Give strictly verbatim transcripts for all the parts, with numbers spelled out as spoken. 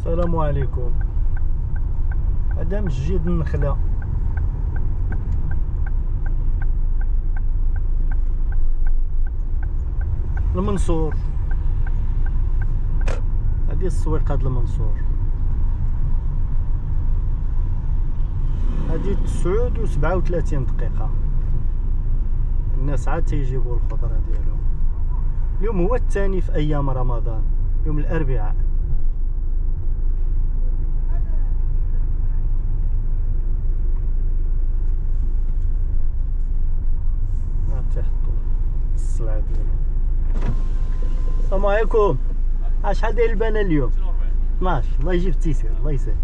السلام عليكم. هذا مسجد النخلة، المنصور. هذه السويقة د المنصور. هذه تسعود وسبعة وثلاثين دقيقة. الناس عاد تيجيبوا الخضرة ديالهم. اليوم هو الثاني في أيام رمضان، يوم الأربعاء. تيحطوا السلعة ديالهم. السلام عليكم. شحال داير البنان اليوم؟ اثناش. الله يجيب التيسير، الله يسهل.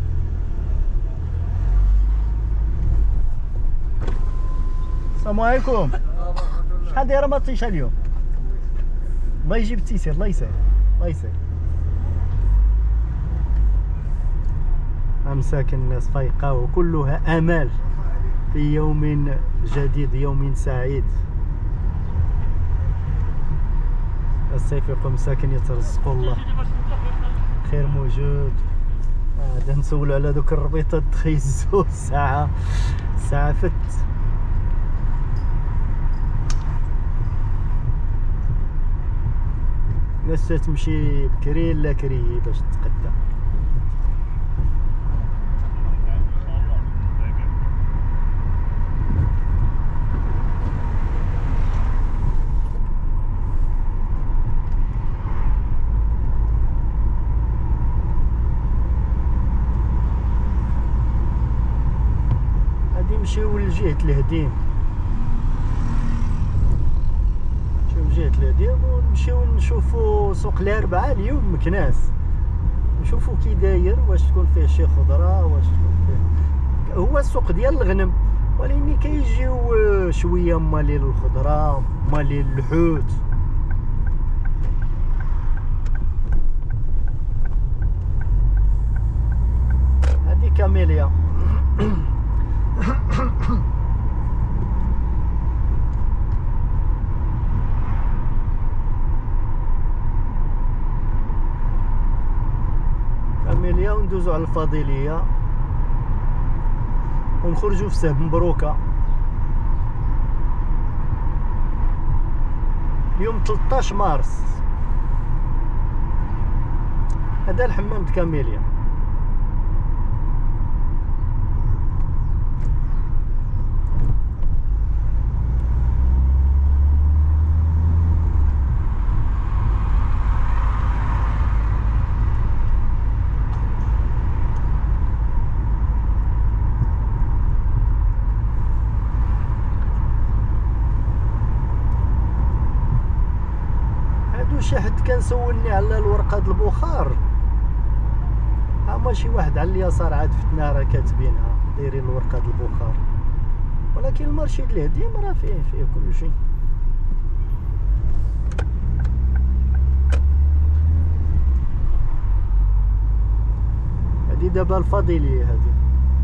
السلام عليكم. شحال دايره مطيشه اليوم؟ الله يجيب التيسير، الله يسهل، الله يسهل. مساكن الناس فايقه وكلها امال في يوم جديد، يوم سعيد. السيفيق مساكن يترزقوا الله، خير موجود. هذا نسولو على دوك الربيطات تخيزو الساعه الساعه فت. الناس تمشي بكري لا كري باش تتقدى. نمشيو لجهة الهديم، نمشيو لجهة الهديم ونمشيو نشوفو سوق الأربعاء اليوم مكناس، نشوفو كي داير، واش تكون فيه شي خضرة، واش تكون فيه. هو السوق ديال الغنم، ولكن كيجيو شوية مالين الخضرة، مالين الحوت. هادي كاميليا. كاميليا وندوزو على الفاضلية ونخرجو في سهب مبروكة. اليوم ثلاثطاش مارس. هذا الحمام د كاميليا. شي حد كان سولني على الورقه د البخار، ها ماشي واحد على اليسار عاد فتنا راه كاتبينها دايرين الورقه د البخار، ولكن المارشي د الهديم راه فيه فيه كل شيء. هادي دابا الفاضليه هادي.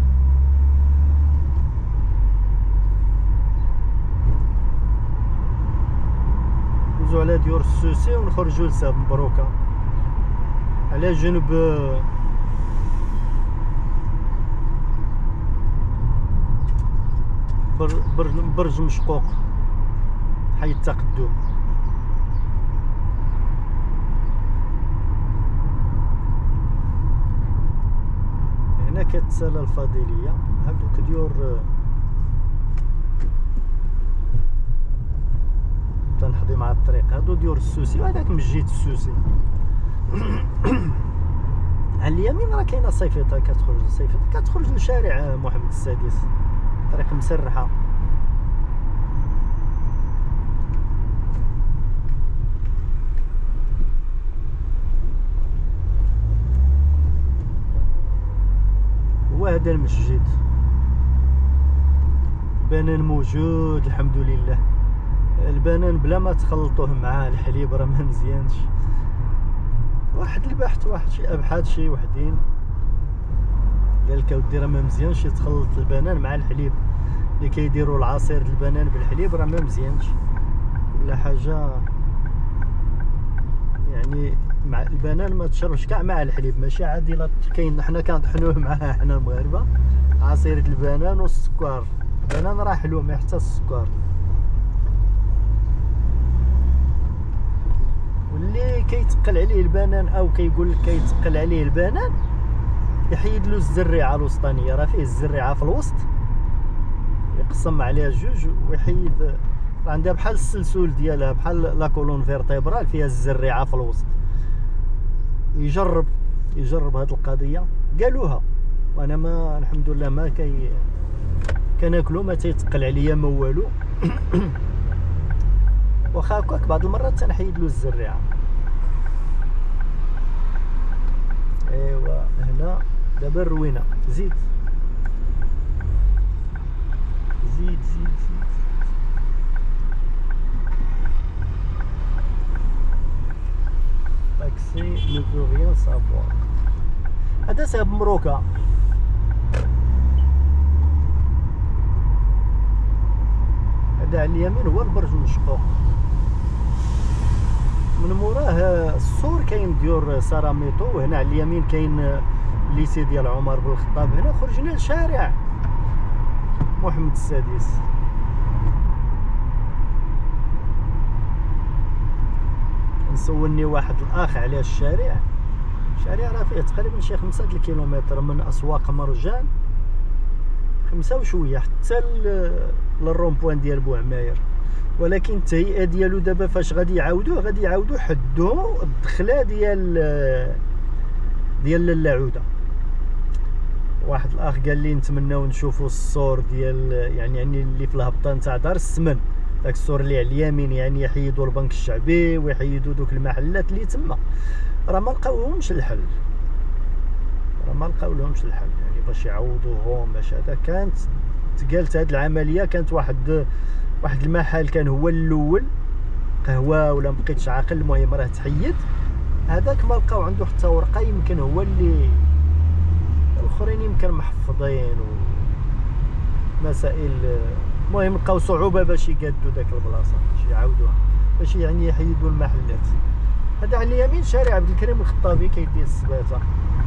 ندوزو على ديور السوسي ونخرجو لساب مبروكة على جنب برج مشقوق حي التقدم. هنا كتسالى الفاضلية. هادوك ديور تنحضي مع الطريق، هادو ديور السوسي وهداك مسجد السوسي. على اليمين راه كاينه صيفيطه كتخرج صيفيطه كتخرج لشارع محمد السادس، طريق مسرحه. وهذا المسجد بنان موجود الحمد لله. البنان بلا ما تخلطوه مع الحليب راه ما مزيانش. واحد البحث، واحد شي ابحاث شي وحدين قال لك اودي راه ما مزيانش تخلط البنان مع الحليب، اللي كيديروا العصير د البنان بالحليب راه ما مزيانش ولا حاجه، يعني مع البنان ما تشربش كاع مع الحليب، ماشي عادي. لا كاين حنا كنطحنوه معاه حنا المغاربه، عصير البنان والسكر. البنان راه حلو ما حتى السكر. واللي كيتقل عليه البنان او كيقول لك كيتقل عليه البنان، يحيد له الزريعه الوسطانيه، راه فيه الزريعه في الوسط، يقسم عليها جوج ويحيد. راه عندها بحال السلسول ديالها، بحال لا كولون فيرتيبرال فيها الزريعه في الوسط. يجرب يجرب هاد القضيه، قالوها وانا ما الحمد لله ما كي كناكلو، ما تيتقل عليا ما والو. واخا هكاك بعض المرات تنحيد له الزريعه. ايوا هنا دابا الروينه، زيد زيد زيد زيد. تاكسي ne veut rien savoir. هذا سبب مروكا. هذا على اليمين هو البرج المشقوق، من موراه السور كاين ديور سيراميطو، وهنا على اليمين كاين الليسي ديال عمر بن الخطاب. هنا خرجنا لشارع محمد السادس. سولني واحد الاخ على الشارع، الشارع راه فيه تقريبا شي خمسة الكيلومتر من اسواق مرجان، خمسة وشويه حتى للرومبوان ديال بوعماير. ولكن التهيئه ديالو دابا فاش غادي يعاودوه، غادي يعاودوا حدوا الدخله ديال ديال اللاعوده. واحد الاخ قال لي نتمناو نشوفوا السور ديال يعني يعني اللي في الهبطه نتاع دار السمن، داك السور اللي على اليمين، يعني يحيدوا البنك الشعبي ويحيدوا دوك المحلات اللي تما. راه ما لقاوهمش الحل، راه ما لقاو لهمش الحل يعني باش يعوضوهم باش هذا. كانت تقالت هاد العمليه، كانت واحد واحد المحل كان هو الاول قهوه ولا مبقيتش عاقل، المهم راه تحيد هذاك، ما لقاو عنده حتى ورقه. يمكن هو اللي الاخرين يمكن محفظين ومسائل، المهم لقاو صعوبه باش يقادوا داك البلاصه، باش يعاودوها، باش يعني يحيدوا المحلات. هذا على اليمين شارع عبد الكريم الخطابي كيدير السباته.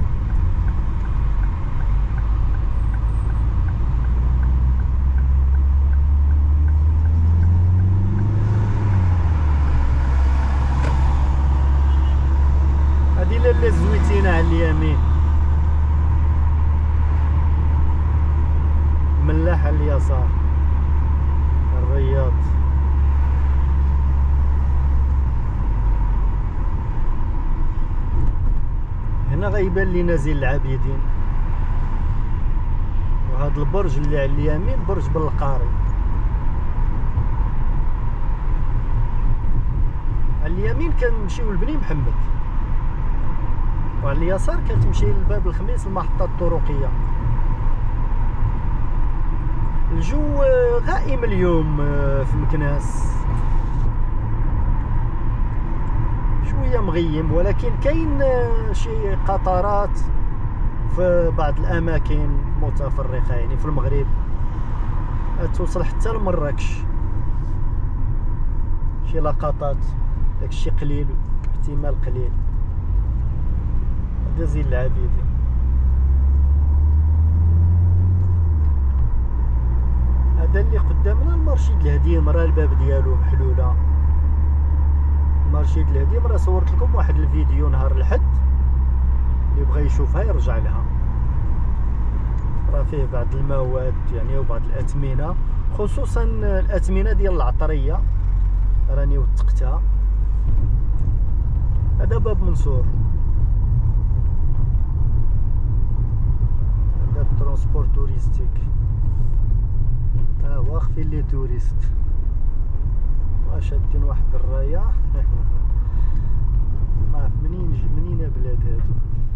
هذه لاله الزويتينه على اليمين، ملاح على اليسار، الرياض. هنا غيبان لينا زين العابدين، وهذا البرج اللي على اليمين برج بالقاري. على اليمين كنمشيو لبني محمد، وعلى اليسار كتمشي لباب الخميس المحطه الطرقيه. الجو غائم اليوم في مكناس، شويه مغيم، ولكن كاين شي قطارات في بعض الاماكن متفرقه، يعني في المغرب توصل حتى لمراكش شي لقطات، داكشي قليل، احتمال قليل. هذا زين العابدين. هذا اللي قدامنا المرشد الهديم، راه الباب ديالو محلوله. المرشد الهديم راه صورت لكم واحد الفيديو نهار الحد، اللي بغى يشوفها يرجع لها. راه فيه بعض المواد يعني وبعض الاثمنه، خصوصا الاثمنه ديال العطريه راني وثقتها. هذا باب منصور، هذا ترونسبور توريستيك. ها هو خفي لي توريست، شادين واحد الرايه. ما عرف منين منين بلاد هادو،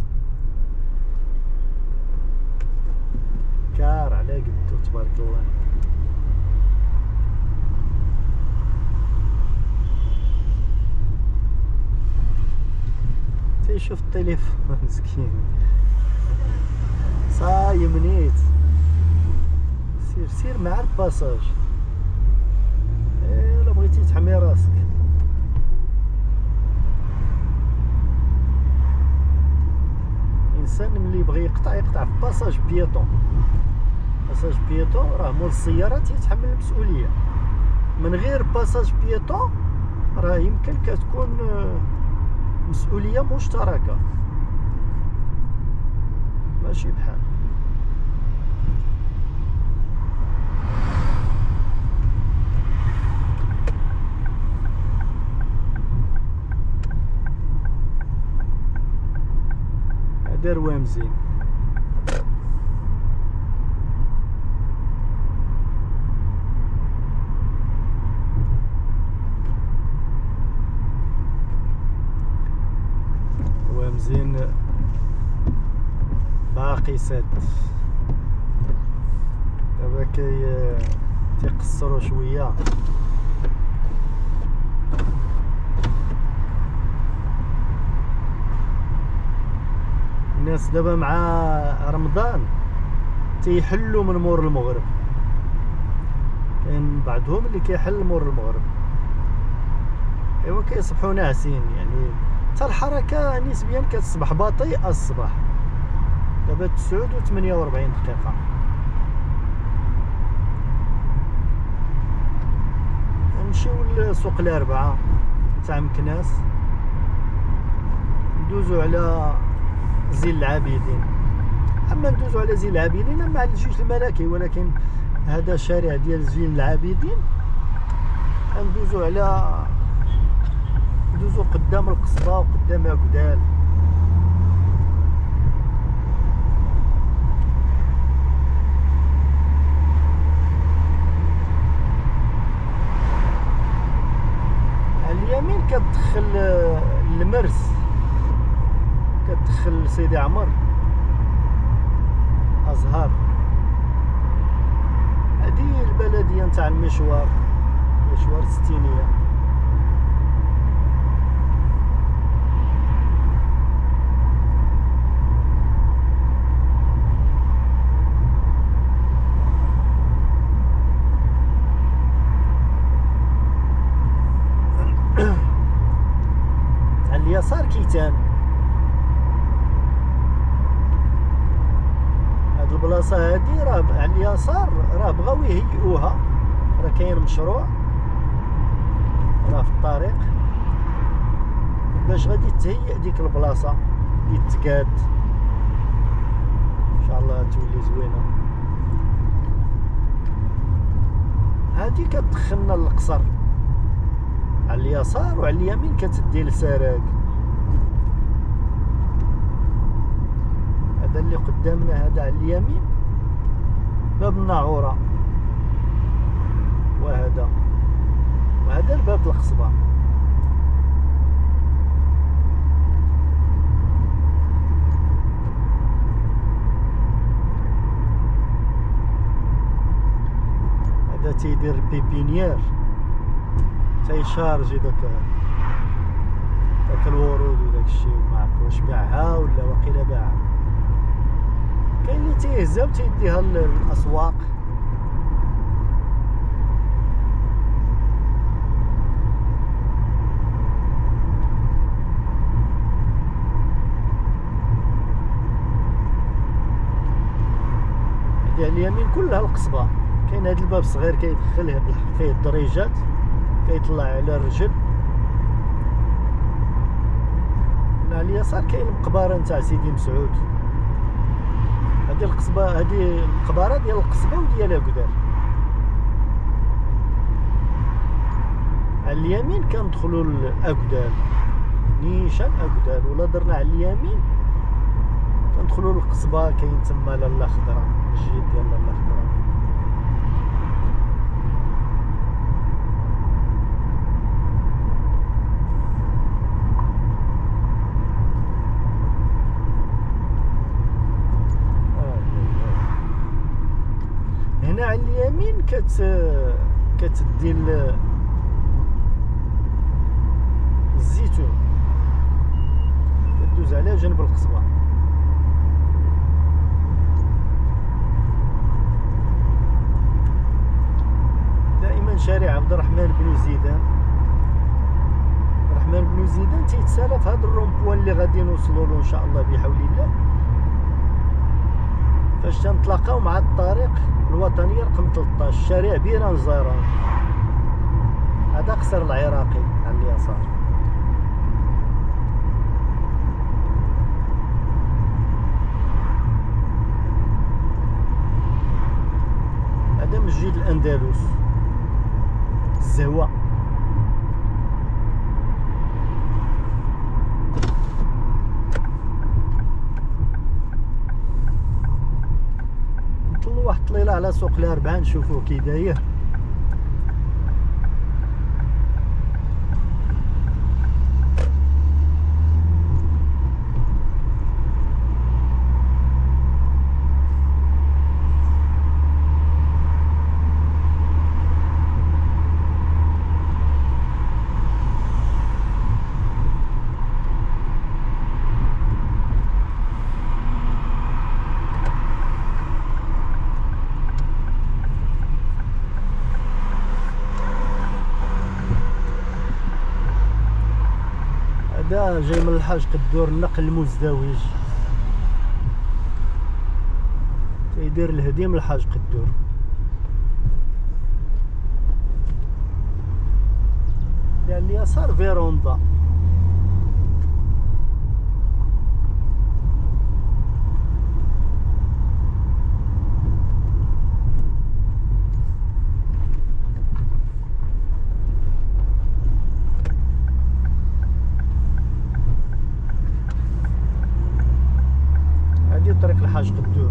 كار على قدو تبارك الله. تيشوف التليفون مسكين، صايم نيت. سير سير مع الباساج، الا بغيتي تحمي راسك. يقطع يقطع في باساج بيطون. باساج بيطون راه مول السيارات يتحمل المسؤوليه. من غير باساج بيطون راه يمكن كتكون مسؤوليه مشتركه ماشي بحال. دار وامزين. وامزين باقي سد. دابا كي تيقصروا شويه. الناس دابا مع رمضان تيحلوا من مور المغرب، كاين بعضهم اللي كيحل مور المغرب. ايوا كيصبحوا ناعسين، يعني حتى الحركه نسبيا كتصبح بطيئه الصباح. دابا تسعود و ثمانية وربعين دقيقه. نمشيو لسوق الاربعه تاع مكناس، ندوزو على زين العابدين. اما ندوزو على زين العابدين مع الجيش الملكي، ولكن هذا الشارع ديال زين العابدين ندوزو على ندوزو قدام القصبه وقدام عقدال. على اليمين كتدخل المرس، كتدخل سيدي عمر ازهار. هذه البلديه نتاع المشوار، مشوار الستينيه. على اليسار كيتان. هاد البلاصه هادي راه على اليسار راه بغاو يهيئوها، راه كاين مشروع راه في الطريق باش غادي تهيئ ديك البلاصه اللي تقاد ان شاء الله تولي زوينه. هادي كتدخلنا للقصر على اليسار، وعلى اليمين كتدي لسراق. هذا اللي قدامنا هذا على اليمين باب الناعوره، وهذا وهذا الباب القصبه. هذا تيدير بيبينيير، تيشارجي داك داك الورود وداك الشيء، ما عرف واش باعها ولا واقيلا باعها. كاين اللي تيهزها وتيديها للاسواق. هادي على اليمين كلها القصبه. كاين هاد الباب صغير كيدخل فيه الدريجات كيطلع على الرجل. على اليسار كاين المقبره نتاع سيدي مسعود. هذه القصبه، هذه المقبره ديال القصبه وديال عقدال. على اليمين كندخلوا لعقدال، نيشان عقدال. ولا درنا على اليمين كندخلوا للقصبه، كاين تما لاله خضراء، مسجد ديال لاله خضراء. هنا على اليمين كت كتدي الزيتون، كدوز على جنب القصبه. دائما شارع عبد الرحمن بن زيدان. عبد الرحمن بن زيدان تيتسالى في هذا الرومبوان اللي غادي نوصلوا له ان شاء الله بحول الله. فاش تنطلقاو مع الطريق الوطنيه رقم ثلاثطاش شارع بيران الزيران. هذا قصر العراقي على اليسار. هذا مسجد الاندلس الزهوة. نطلو واحد الطليله على سوق الاربعاء نشوفوه كي داير. هذا جاي من الحاج قدور النقل المزدوج، تيدير الهدي من الحاج قدور. يعني اليسار فيروندا. طريق الحاج قدور.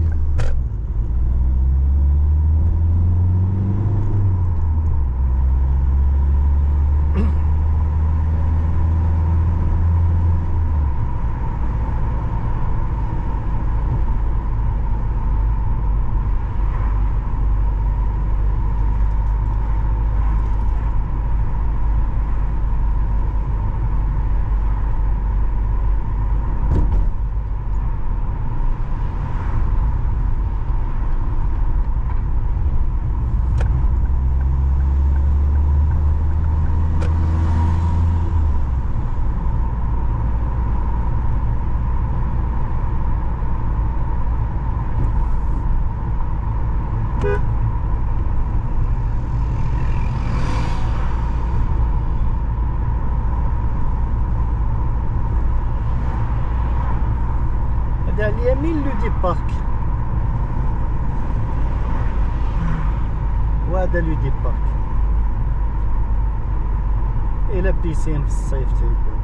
هذا على اليمين لودي بارك، وهذا لودي بارك الى بيسين في الصيف تيكون.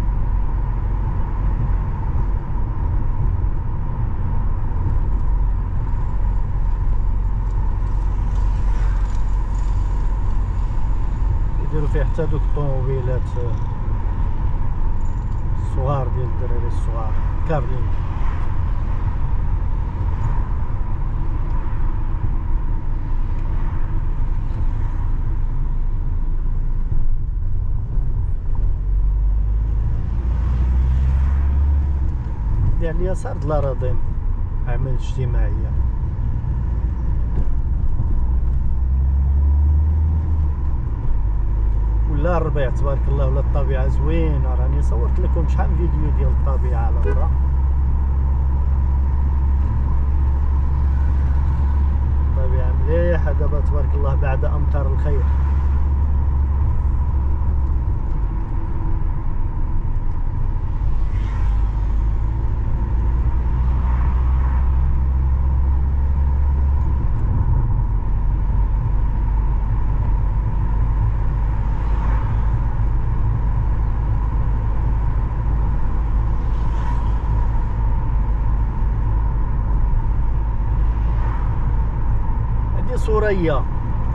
يديروا فيه حتى دوك الطوموبيلات الصغار ديال الدراري الصغار كارلين. على اليسار د الأراضين أعمال اجتماعية. ولا الربيع تبارك الله، ولا الطبيعة زوينة. راني صورت لكم شحال من فيديو ديال الطبيعة على برا. الطبيعة مليحة دابا تبارك الله بعد أمطار الخير. سوريا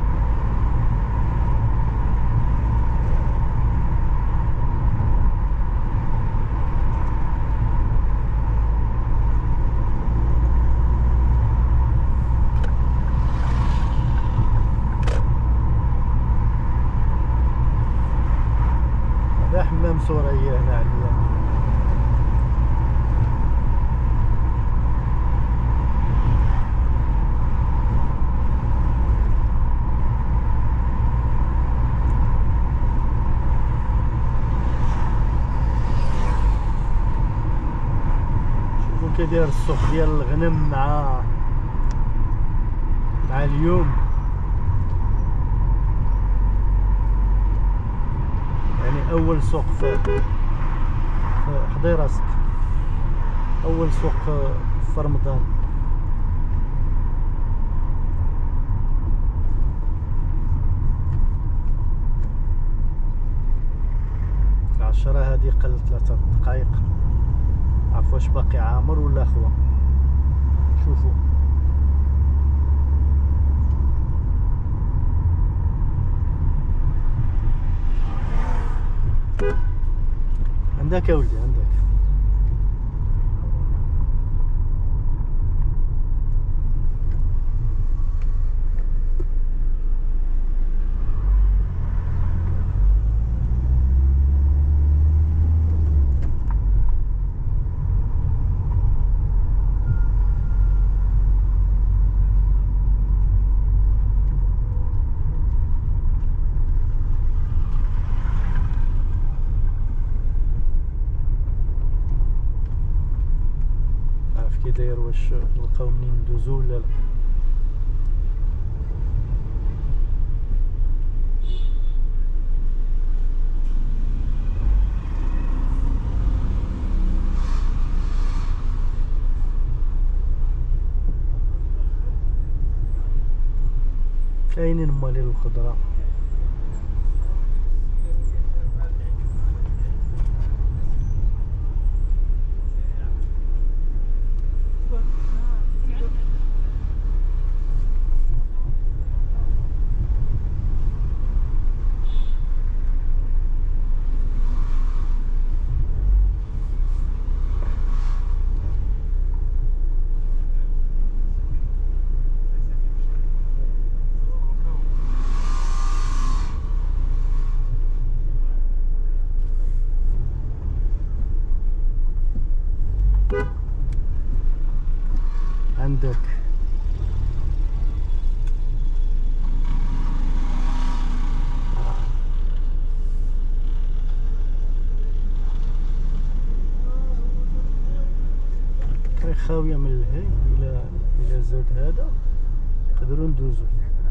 هذا حمام سوريا هنا على اليمين. كيدير السوق ديال الغنم مع مع اليوم يعني اول سوق في حضي راسك، اول سوق في رمضان. العشرة هذه قل ثلاثة دقائق. عرفوا واش باقي عامر ولا خوا؟ شوفوا عندك يا ولدي، عندك. كي داير، واش نلقاو منين ندوزو ولا لا؟ كاينين مالين الخضره. عندك خاوية من الهي الى الى زاد هذا نقدروا ندوزو.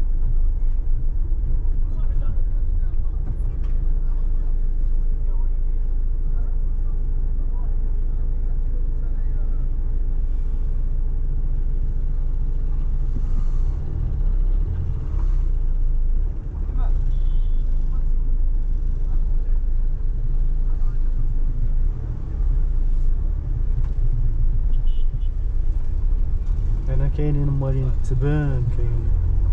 هنا كاينين مالين التبان، كاين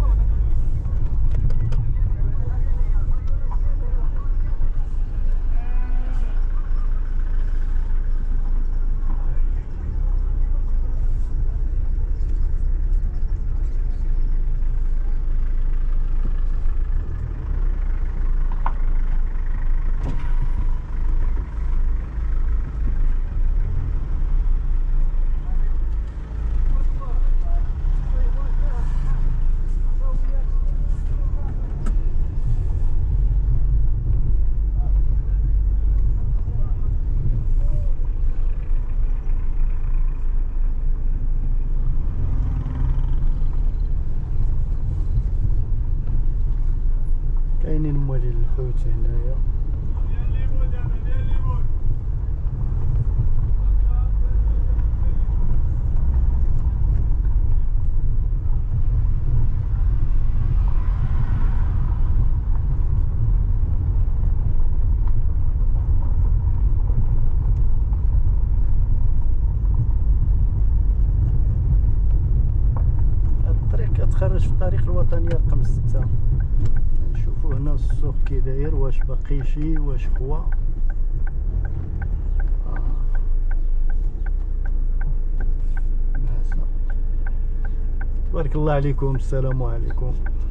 كاينين مالين الحوت هنايا. الطريق كتخرج في الطريق الوطني رقم ستة. نشوفوا هنا السوق كي داير، واش باقي شي، واش خوا. آه. تبارك الله عليكم. السلام عليكم.